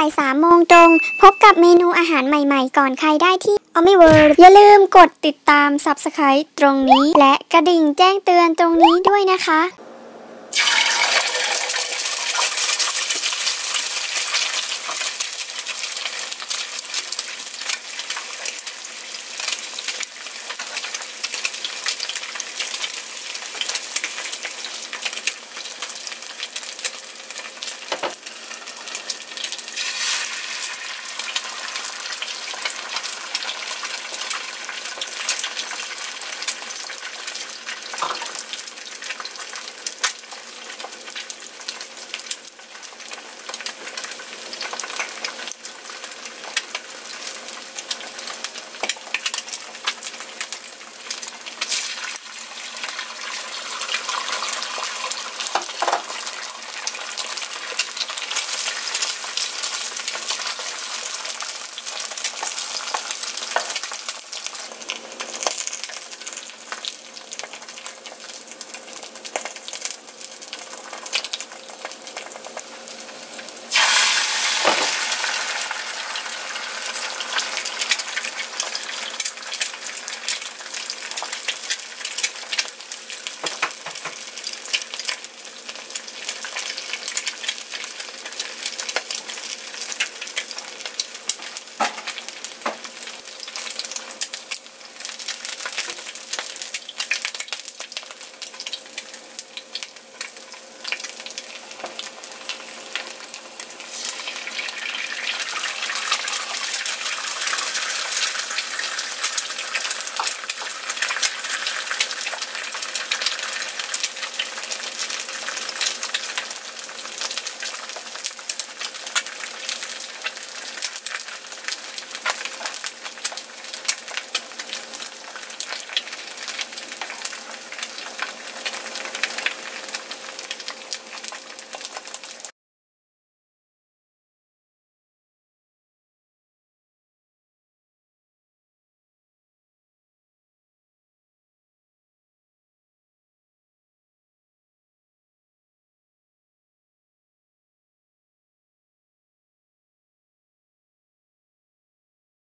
าย3 โมงตรงพบกับเมนูอาหารใหม่ๆก่อนใครได้ที่ Omniverse อย่าลืมกดติดตาม Subscribe ตรงนี้และกระดิ่งแจ้งเตือนตรงนี้ด้วยนะคะ